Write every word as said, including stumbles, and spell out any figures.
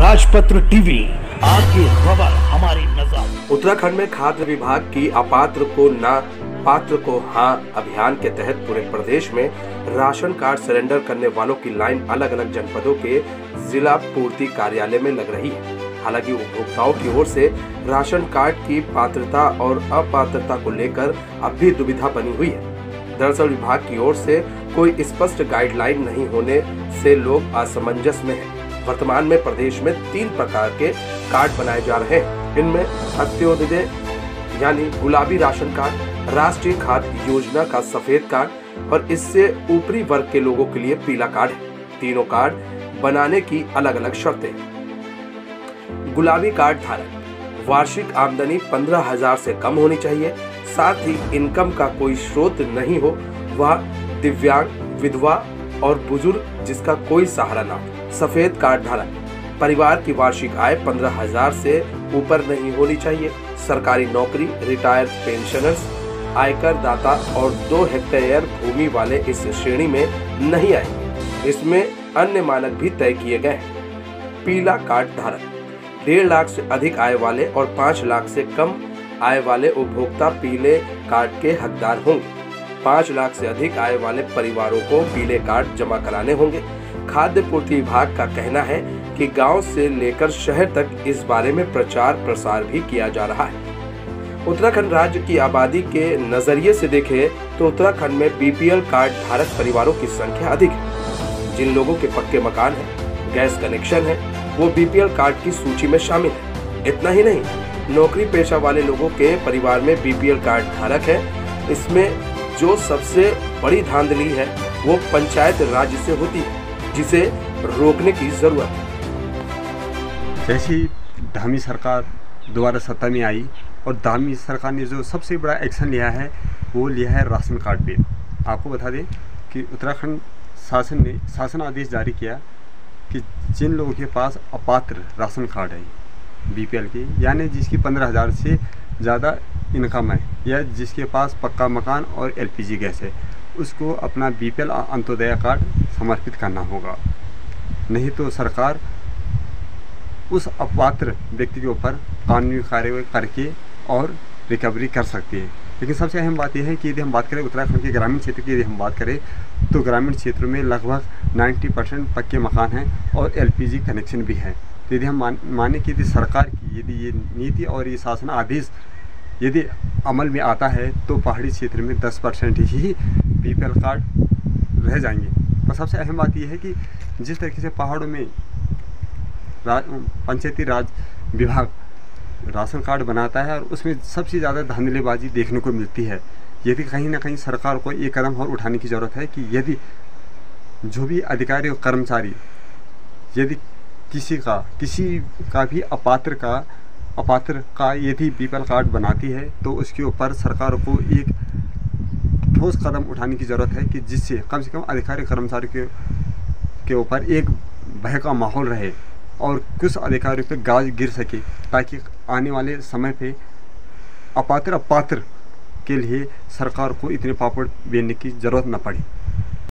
राजपत्र टीवी, आपकी खबर हमारी नजर। उत्तराखंड में खाद्य विभाग की अपात्र को ना पात्र को हाँ अभियान के तहत पूरे प्रदेश में राशन कार्ड सरेंडर करने वालों की लाइन अलग अलग जनपदों के जिला पूर्ति कार्यालय में लग रही है। हालांकि उपभोक्ताओं की ओर से राशन कार्ड की पात्रता और अपात्रता को लेकर अब भी दुविधा बनी हुई है। दरअसल विभाग की ओर से कोई स्पष्ट गाइडलाइन नहीं होने से लोग असमंजस में हैं। वर्तमान में प्रदेश में तीन प्रकार के कार्ड बनाए जा रहे हैं। इनमें अंत्योदय यानी गुलाबी राशन कार्ड, राष्ट्रीय खाद्य योजना का सफेद कार्ड और इससे ऊपरी वर्ग के लोगों के लिए पीला कार्ड है। तीनों कार्ड बनाने की अलग अलग शर्तें हैं। गुलाबी कार्ड धारक वार्षिक आमदनी पंद्रह हजार से कम होनी चाहिए, साथ ही इनकम का कोई स्रोत नहीं हो, वह दिव्यांग, विधवा और बुजुर्ग जिसका कोई सहारा ना हो। सफेद कार्ड धारक परिवार की वार्षिक आय पंद्रह हजार से ऊपर नहीं होनी चाहिए, सरकारी नौकरी, रिटायर्ड पेंशनर्स, आयकर दाता और दो हेक्टेयर भूमि वाले इस श्रेणी में नहीं आएंगे। इसमें अन्य मानक भी तय किए गए हैं। पीला कार्ड धारक डेढ़ लाख से अधिक आय वाले और पाँच लाख से कम आय वाले उपभोक्ता पीले कार्ड के हकदार होंगे। पाँच लाख से अधिक आय वाले परिवारों को पीले कार्ड जमा कराने होंगे। खाद्य पूर्ति विभाग का कहना है कि गांव से लेकर शहर तक इस बारे में प्रचार प्रसार भी किया जा रहा है। उत्तराखंड राज्य की आबादी के नजरिए से देखें तो उत्तराखंड में बीपीएल कार्ड धारक परिवारों की संख्या अधिक है। जिन लोगों के पक्के मकान है, गैस कनेक्शन है, वो बीपीएल कार्ड की सूची में शामिल है। इतना ही नहीं, नौकरी पेशा वाले लोगों के परिवार में बीपीएल कार्ड धारक है। इसमें जो सबसे बड़ी धांधली है वो पंचायत राज्य से होती है, जिसे रोकने की जरूरत है। जैसी धामी सरकार दोबारा सत्ता में आई और धामी सरकार ने जो सबसे बड़ा एक्शन लिया है वो लिया है राशन कार्ड पे। आपको बता दें कि उत्तराखंड शासन ने शासन आदेश जारी किया कि जिन लोगों के पास अपात्र राशन कार्ड है बीपीएल के, यानी जिसकी पंद्रह हज़ार से ज़्यादा इनकम है या जिसके पास पक्का मकान और एलपीजी गैस है, उसको अपना बीपीएल अंत्योदय कार्ड समर्पित करना होगा। नहीं तो सरकार उस अपात्र व्यक्ति के ऊपर कानूनी कार्रवाई करके और रिकवरी कर सकती है। लेकिन सबसे अहम बात यह है कि यदि हम बात करें उत्तराखंड के ग्रामीण क्षेत्र की, यदि हम बात करें तो ग्रामीण क्षेत्र में लगभग नब्बे परसेंट पक्के मकान हैं और एलपीजी कनेक्शन भी है। तो यदि हम मान माने कि यदि सरकार की यदि ये नीति और ये शासन आदेश यदि अमल में आता है तो पहाड़ी क्षेत्र में दस परसेंट ही बीपीएल कार्ड रह जाएंगे। और सबसे अहम बात यह है कि जिस तरीके से पहाड़ों में पंचायती राज विभाग राशन कार्ड बनाता है और उसमें सबसे ज़्यादा धांधलीबाजी देखने को मिलती है। यदि कहीं ना कहीं सरकार को एक कदम और उठाने की ज़रूरत है कि यदि जो भी अधिकारी और कर्मचारी यदि किसी का किसी का भी अपात्र का अपात्र का यदि बीपीएल कार्ड बनाती है तो उसके ऊपर सरकार को एक ठोस कदम उठाने की ज़रूरत है कि जिससे कम से कम अधिकारी कर्मचारी के के ऊपर एक भय का माहौल रहे और कुछ अधिकारियों पे गाज गिर सके, ताकि आने वाले समय पे अपात्र अपात्र के लिए सरकार को इतने पापड़ बेलने की ज़रूरत न पड़े।